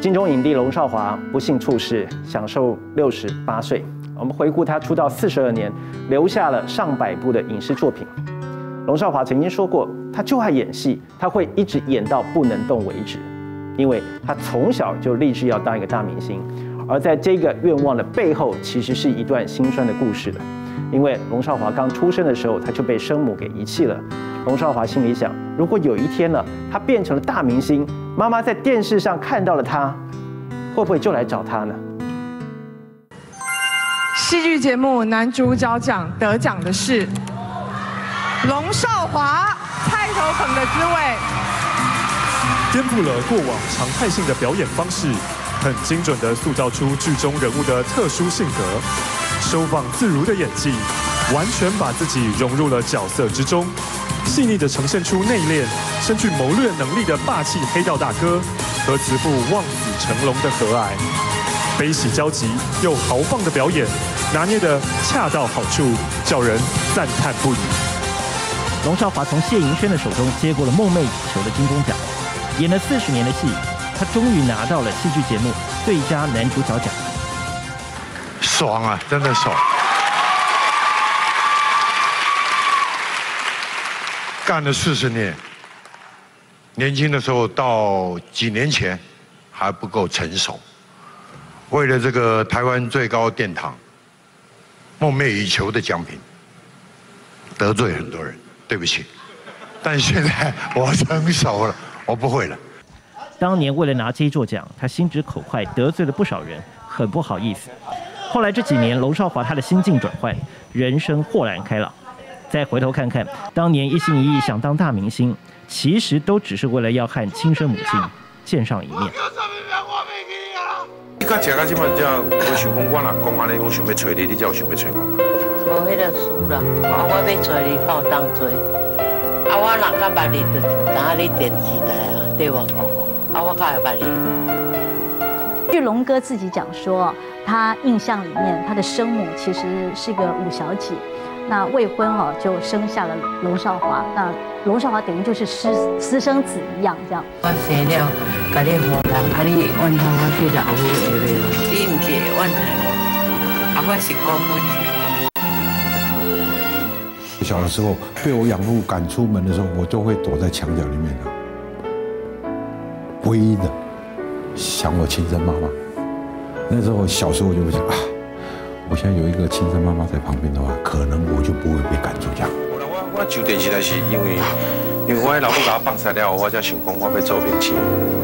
金钟影帝龙少华不幸猝逝，享受68岁。我们回顾他出道42年，留下了上百部的影视作品。龙少华曾经说过，他就爱演戏，他会一直演到不能动为止，因为他从小就立志要当一个大明星。而在这个愿望的背后，其实是一段心酸的故事的。因为龙少华刚出生的时候，他就被生母给遗弃了。龙少华心里想，如果有一天呢，他变成了大明星，妈妈在电视上看到了他，会不会就来找他呢？ 戏剧节目男主角奖得奖的是龙少华，《菜头梗的滋味》， 颠覆了过往常态性的表演方式，很精准地塑造出剧中人物的特殊性格，收放自如的演技，完全把自己融入了角色之中，细腻地呈现出内敛、深具谋略能力的霸气黑道大哥和慈父望子成龙的和蔼，悲喜交集又豪放的表演，拿捏得恰到好处，叫人赞叹不已。 龙少华从谢盈萱的手中接过了梦寐以求的金钟奖，演了40年的戏，他终于拿到了戏剧节目最佳男主角奖。 爽啊，真的爽！干了40年，年轻的时候到几年前还不够成熟，为了这个台湾最高殿堂梦寐以求的奖品，得罪很多人，对不起。但现在我成熟了，我不会了。 当年为了拿这一座奖，他心直口快，得罪了不少人，很不好意思。后来这几年，龙少华他的心境转换，人生豁然开朗。再回头看看，当年一心一意想当大明星，其实都只是为了要和亲生母亲见上一面。 你到食到即摆，才我想讲，我若讲安尼，我想要找你，你才有想要找我吗？ 无迄个事啦，我要找你，靠当做。我若较捌你，就知影你电视台啊，对不？我较会捌你。 据龙哥自己讲说，他印象里面，他的生母其实是个五小姐。那未婚就生下了龙少华，那龙少华等于就是私生子一样这样。 我生了，甲你好人，你怨他，我对着后母会袂咯？你唔是怨他，我是过不去。 小的时候被我养父赶出门的时候，我就会躲在墙角里面的，唯一的想我亲生妈妈。那时候小时候我就会想啊。我现在有一个亲生妈妈在旁边的话，可能我就不会被赶出家。 我上电视台是因为我老母把我放生了，我才想讲我要做明星。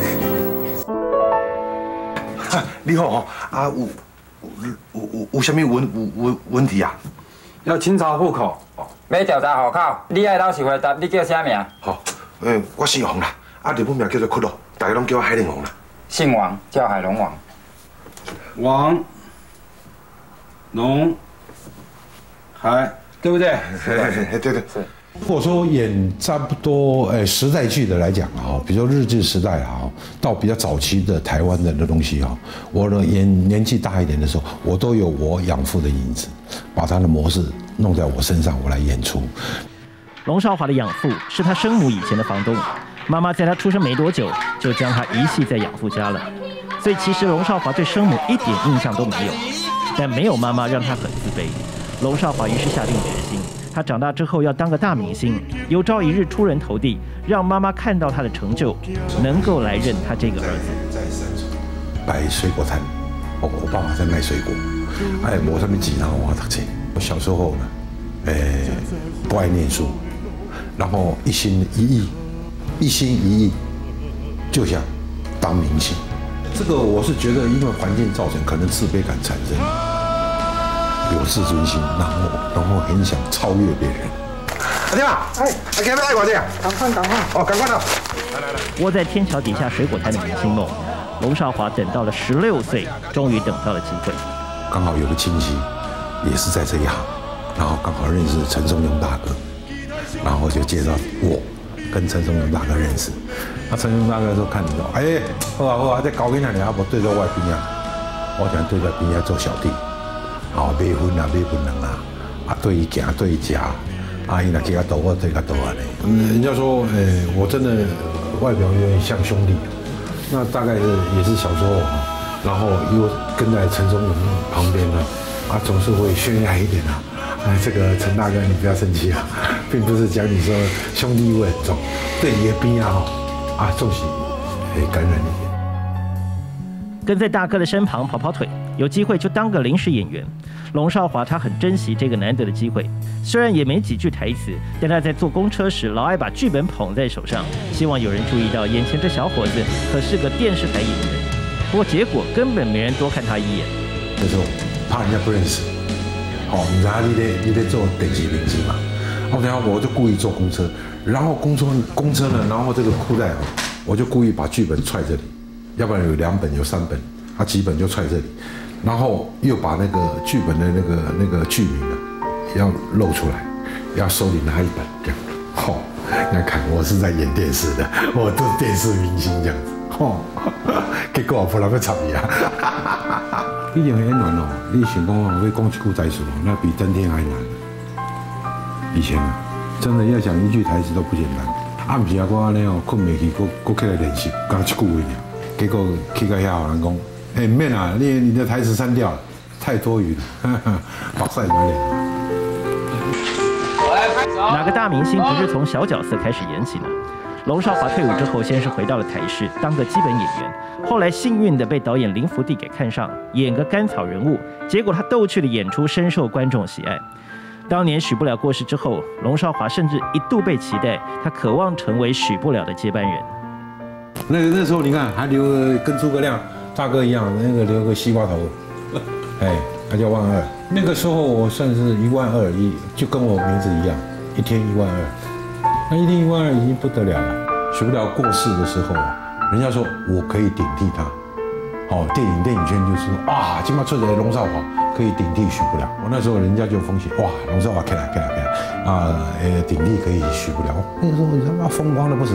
你好啊，有什么问题啊？ 要清查户口，要调查户口。你爱老实回答，你叫啥名？ 好，我姓洪啦，日本名叫做屈咯，大家拢叫我海龙王啦。 姓王，叫海龙王。王。龙海，对不对？ 对。 如果说演差不多时代剧的来讲啊，比如说日治时代啊，到比较早期的台湾的东西啊，我的年纪大一点的时候，我都有我养父的影子，把他的模式弄在我身上，我来演出。 龙少华的养父是他生母以前的房东，妈妈在他出生没多久就将他遗弃在养父家了，所以其实龙少华对生母一点印象都没有。但没有妈妈让他很自卑，龙少华于是下定决心，他长大之后要当个大明星，有朝一日出人头地，让妈妈看到他的成就，能够来认他这个儿子。 摆水果摊，我爸爸在卖水果，没什么钱让我读书。我小时候呢，不爱念书，然后一心一意就想当明星。这个我是觉得，因为环境造成可能自卑感产生，有自尊心，然后很想超越别人。 阿爹啊，给他们带过去啊！赶快哦，赶快的！ 来！窝在天桥底下水果摊的明星梦，龙少华等到了16岁，终于等到了机会。 刚好有个亲戚也是在这一行，然后刚好认识陈松勇大哥，然后就介绍我跟陈松勇大哥认识。陈松勇大哥说看你好啊，这高跟仔呢，无对着我边啊，我想对着边啊做小弟，买薰啊，买槟榔啊，对伊行对伊食，伊若去较多，我对较多安尼。人家说，我真的外表有点像兄弟， 那大概也是小时候哈，然后又跟在陈松勇旁边呢，总是会宣扬一点啊。这个陈大哥你不要生气啊，并不是讲你说兄弟味很重，对你的边重视感染一点。 跟在大哥的身旁跑跑腿，有机会就当个临时演员。龙少华他很珍惜这个难得的机会，虽然也没几句台词，但他在坐公车时老爱把剧本捧在手上，希望有人注意到眼前这小伙子可是个电视台演员。不过结果根本没人多看他一眼。 那时候怕人家不认识，你知道你在做电视明星嘛？然后我就故意坐公车，然后公车呢，然后这个裤袋我就故意把剧本揣这里，要不然有2本有3本，几本就揣这里。然后又把那个剧本的那个剧名要露出来，要收你哪一本这样。你看我是在演电视的，我都是电视明星这样子。结果不能够插你啊！一定很演员你想讲要讲一句台词那比登天还难。以前真的要讲一句台词都不简单。不是我安尼困袂去，我起来练习，讲一句话尔。结果去到遐，有人讲。免啊，你的台词删掉了，太多余了，白晒满脸。 哪个大明星不是从小角色开始演起呢？龙少华退伍之后，先是回到了台视当个基本演员，后来幸运的被导演林福地给看上，演个甘草人物，结果他逗趣的演出深受观众喜爱。当年许不了过世之后，龙少华甚至一度被期待，他渴望成为许不了的接班人。 那时候你看还留跟诸葛亮大哥一样，留个西瓜头，他叫12000。那个时候我算是12000，就跟我名字一样，一天12000。那一天12000已经不得了了。许不了过世的时候人家说我可以顶替他。电影圈就是哇，今嘛出来龙少华可以顶替许不了。我那时候人家就风险哇，龙少华开来顶替可以许不了。那个时候他妈风光的不死。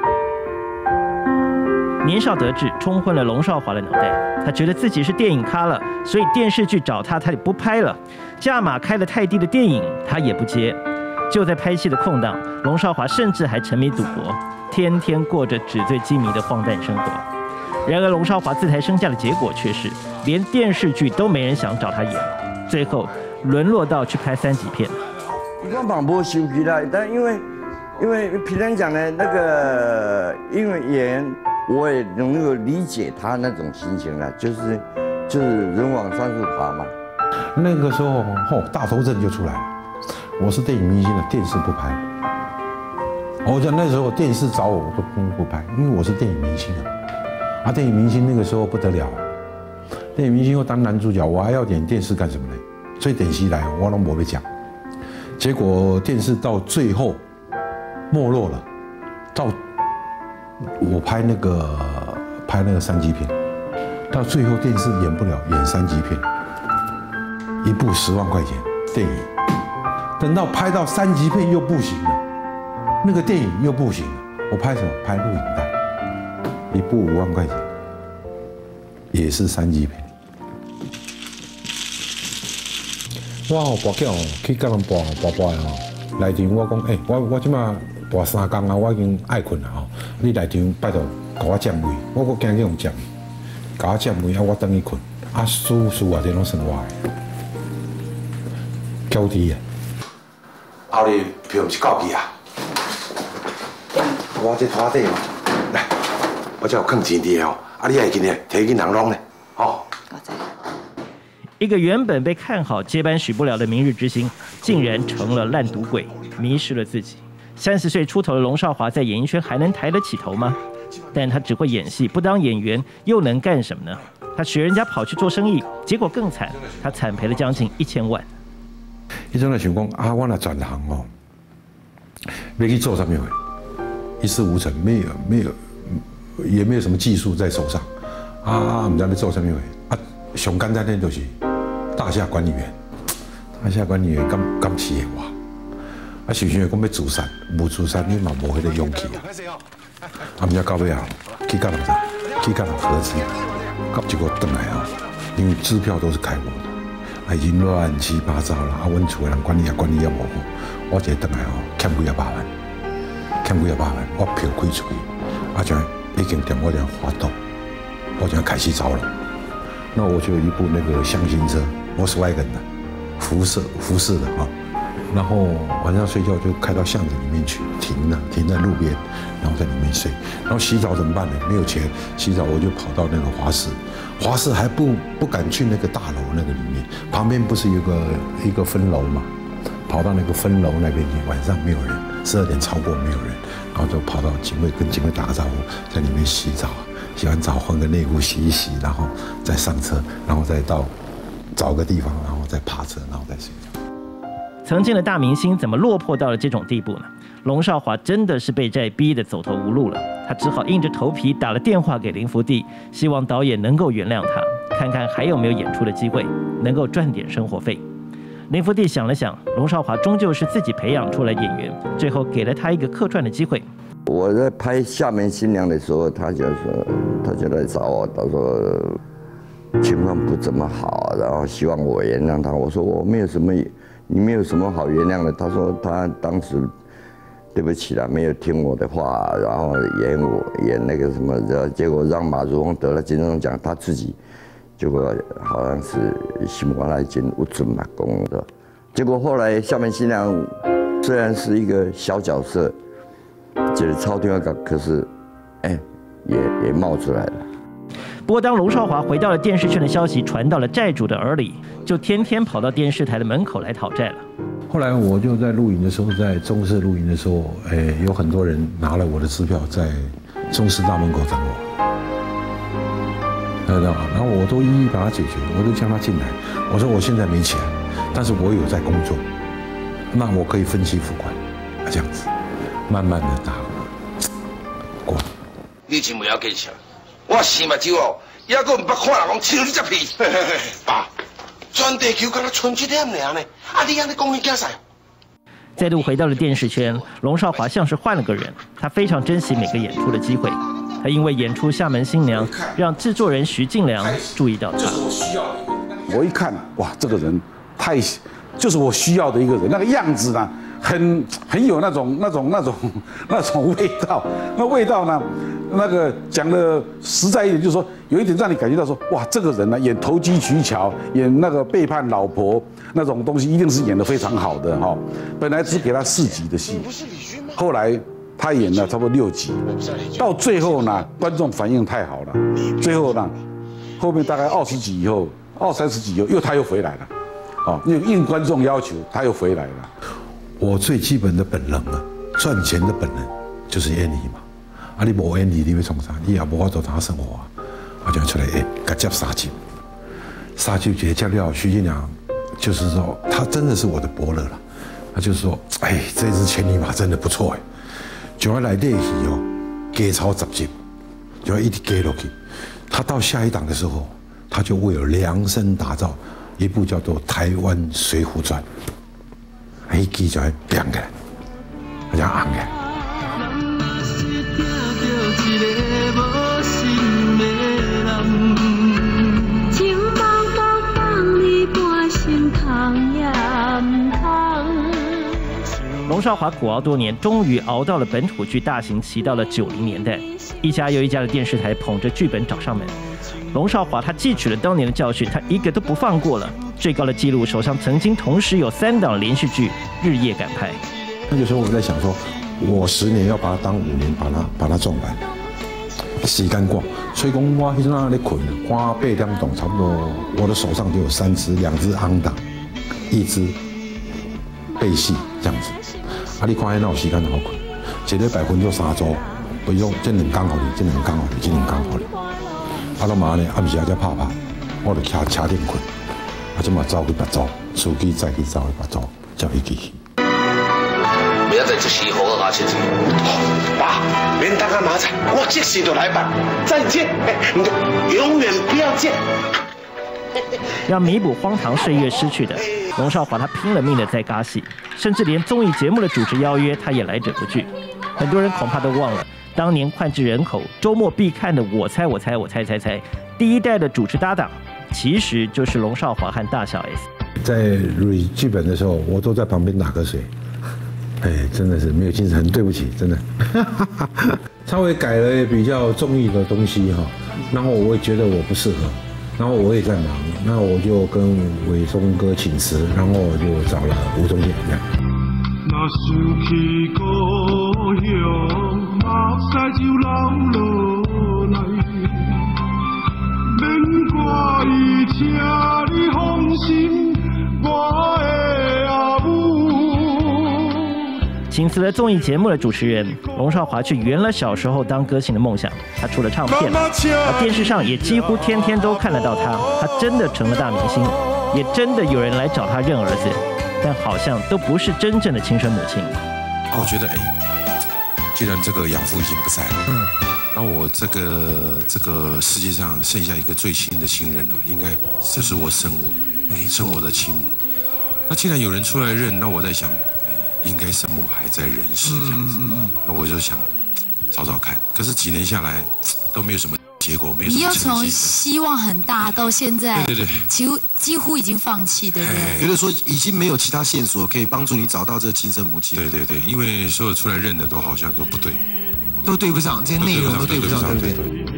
年少得志，冲昏了龙少华的脑袋。他觉得自己是电影咖了，所以电视剧找他，他也不拍了。价码开得太低的电影，他也不接。就在拍戏的空档，龙少华甚至还沉迷赌博，天天过着纸醉金迷的荒诞生活。然而，龙少华自抬身价的结果却是，连电视剧都没人想找他演，最后沦落到去拍3级片。 我嘛无生气啦，但因为平常讲的那个因为演员。我也能够理解他那种心情了，就是人往三处爬嘛。 那个时候大头症就出来了。我是电影明星的，电视不拍。我讲那时候电视找我都不拍，因为我是电影明星啊。电影明星那个时候不得了，电影明星又当男主角，我还要演电视干什么呢？所以电视来我都没被讲。结果电视到最后没落了，到。我拍那个3级片，到最后电视演不了，演3级片，一部10万块钱电影，等到拍到3级片又不行了，那个电影又不行了，我拍什么？拍录影带，一部5万块钱，也是3级片。我跋筊去跟人跋内场我讲我即马跋3工啊，我已经爱困了你内场拜托，给我占位，我惊去用占，给我占位我等伊困，输啊，这拢算我的，交低啊。 后日票不是到期啊，我这拖底来，我这有放钱伫的你爱紧的，摕去人弄呢， 一个原本被看好接班许不了的明日之星，竟然成了烂赌鬼，迷失了自己。30岁出头的龙少华在演艺圈还能抬得起头吗？但他只会演戏，不当演员又能干什么呢？他学人家跑去做生意，结果更惨，他惨赔了将近1000万。 伊阵来想讲我若转行要去做什么会，一事无成，也没有什么技术在手上唔知要做什么会上简单的就是大厦管理员，敢饲我。想想讲要自杀，无自杀你嘛无迄个勇气唔知到尾去甲人合资，结果回来因为支票都是开我的，已经乱七八糟了阮厝的人管理也无好，我一个回来欠几百万，我票开出去， 已经点我点滑动，我就开始着了。那我就有一部那个厢型车，Volkswagen的，福士的啊。然后晚上睡觉就开到巷子里面去，停在路边，然后在里面睡。然后洗澡怎么办呢？没有钱洗澡，我就跑到那个华氏还不敢去那个大楼那个里面，旁边不是有一个分楼嘛？跑到那个分楼那边去，晚上没有人，12点超过没有人，然后就跑到跟警卫打个招呼，在里面洗澡，洗完澡换个内裤洗一洗，然后再上车，然后再到找个地方，然后再爬车，然后再睡觉。 曾经的大明星怎么落魄到了这种地步呢？龙少华真的是被债逼得走投无路了，他只好硬着头皮打了电话给林福地，希望导演能够原谅他，看看还有没有演出的机会，能够赚点生活费。林福地想了想，龙少华终究是自己培养出来演员，最后给了他一个客串的机会。 我在拍《厦门新娘》的时候，他就来找我，他说情况不怎么好，然后希望我原谅他。我说我没有什么，你没有什么好原谅的。他说他当时对不起了，没有听我的话，然后演那个什么的，结果让马如风得了金钟奖，他自己结果好像是心肝来真有准嘛讲的。结果后来《厦门新娘》虽然是一个小角色，就是超天感，可是也冒出来了。 不过，当龙少华回到了电视圈的消息传到了债主的耳里，就天天跑到电视台的门口来讨债了。 后来我就在录影的时候，在中视录影的时候，有很多人拿了我的支票在中视大门口等我，然后我都一一把它解决，我都叫他进来。我说我现在没钱，但是我有在工作，那我可以分期付款，这样子，慢慢的打过。 你真不要紧啥。我生目睭哦，抑阁唔捌看人讲笑你只屁。爸，全地球敢若剩一点尔呢，你安尼讲你惊啥？ 再度回到了电视圈，龙少华像是换了个人，他非常珍惜每个演出的机会。他因为演出《厦门新娘》，让制作人徐敬良注意到他。 我一看，哇，这个人就是我需要的一个人，那个样子呢，很有那种味道。那味道呢，那个讲的实在一点，就是说有一点让你感觉到说，哇，这个人呢演投机取巧，演那个背叛老婆那种东西，一定是演得非常好的哈。本来只给他4集的戏，后来他演了差不多6集，到最后呢，观众反应太好了，最后呢，后面大概20集以后，30集以后，他又回来了。应观众要求，他又回来了。 我最基本的本能啊，赚钱的本能就是演戏嘛。你无演戏，你要创啥？你也无法度谈生活啊。我就出来甲接3集接了，徐敬良就是说，他真的是我的伯乐了。他就是说，这支千里马真的不错就要来练戏加超10集，就要一直加落去。他到下一档的时候，他就为了量身打造一部叫做《台湾水浒传》，一记就会变起来，就红起来。 龙少华苦熬多年，终于熬到了本土剧大行其道的90年代，一家又一家的电视台捧着剧本找上门。龙少华他汲取了当年的教训，他一个都不放过了。最高的纪录，手上曾经同时有3档连续剧日夜赶拍。 那个时候我在想说，我10年要把它当5年，把它赚完，时间过。所以讲我迄阵啊咧困，看8点钟差不多，我的手上就有3支，2支昂档，1支背戏这样子。你看迄哪有时间好困？一礼拜分做3组，比如这2天互你，这2天互你，这2天互你。都嘛呢，暗时才拍，我就徛车顶困，即嘛走去别组，司机再去走去别组，才去继续。 明仔载1时好好亲戚。爸，免等啊麻烦，我即时就来办。再见，永远不要见。 要弥补荒唐岁月失去的，龙少华他拼了命的在尬戏，甚至连综艺节目的主持邀约他也来者不拒。很多人恐怕都忘了，当年脍炙人口、周末必看的我猜，第一代的主持搭档，其实就是龙少华和大小 S。 在蕊剧本的时候，我都在旁边打瞌睡，真的是没有精神，很对不起，真的。 稍微改了比较综艺的东西哈，然后我也觉得我不适合，然后我也在忙，那我就跟伟忠哥请辞，然后我就找了吴宗宪这样。 若想起故乡，目屎就流落来，免怪伊请你放心，我的阿母。 请辞了综艺节目的主持人，龙少华却圆了小时候当歌星的梦想。他出了唱片，电视上也几乎天天都看得到他。他真的成了大明星，也真的有人来找他认儿子，但好像都不是真正的亲生母亲。 我觉得，既然这个养父已经不在了，那我这个世界上剩下一个最亲的亲人了，应该就是我生我的亲母。那既然有人出来认，那我在想。应该生母还在人世这样子，那我就想找找看。可是几年下来都没有什么结果，没有什么成绩。 你又从希望很大到现在， 对， 几乎已经放弃，对不对？ 觉得说已经没有其他线索可以帮助你找到这个亲生母亲。 对，因为所有出来认的都好像都不对， 都对不上，这些内容都对不上，对不对？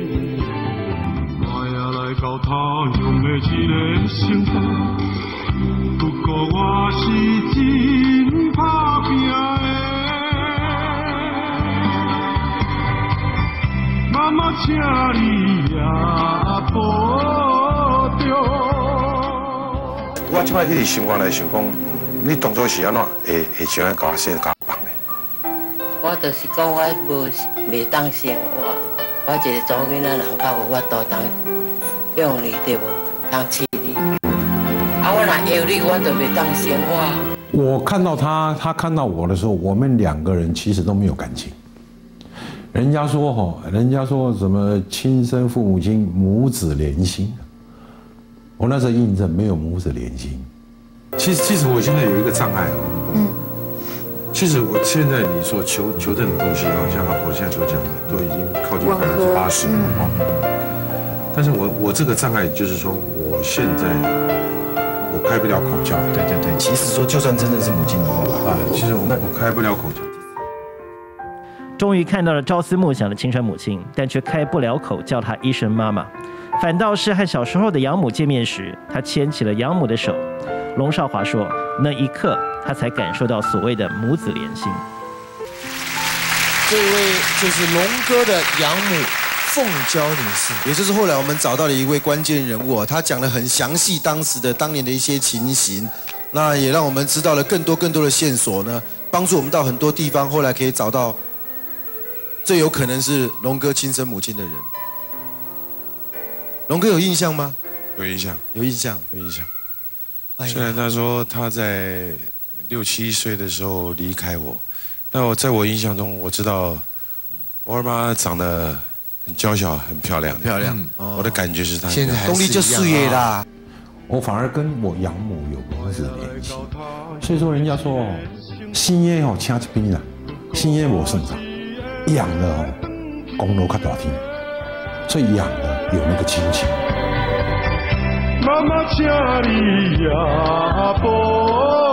不过我是真打拼的，妈妈请你也保重。 我即摆去心肝来想讲，你当初是安怎会这样甲我生甲放的？ 我就是讲我袂当生我一个查某囡仔人较有法度当养你对无？当饲你。我若要你，我就袂当生我。 我看到他看到我的时候，我们两个人其实都没有感情。人家说什么亲生父母亲母子连心，我那时候印证没有母子连心。 其实我现在有一个障碍其实我现在你所求证的东西像老婆现在所讲的，都已经靠近80%但是我这个障碍就是说，我现在。我开不了口叫， 对，其实说就算真的是母亲的话， 其实我开不了口叫。 终于看到了朝思暮想的亲生母亲，但却开不了口叫她一声妈妈，反倒是和小时候的养母见面时，他牵起了养母的手。龙少华说，那一刻他才感受到所谓的母子连心。 这位就是龙哥的养母。凤娇女士，也就是后来我们找到了一位关键人物他讲得很详细当年的一些情形，那也让我们知道了更多的线索呢，帮助我们到很多地方，后来可以找到最有可能是龙哥亲生母亲的人。龙哥有印象吗？ 有印象。 虽然他说他在6、7岁的时候离开我，但在我印象中，我知道我二妈长得。很娇小，很漂亮，我的感觉是她现在动力就事业啦。 我反而跟我养母有母子联系，所以说人家说生的请一边啦，生的无算啥，养的功劳较大天，所以养的有那个亲情。妈妈请你也保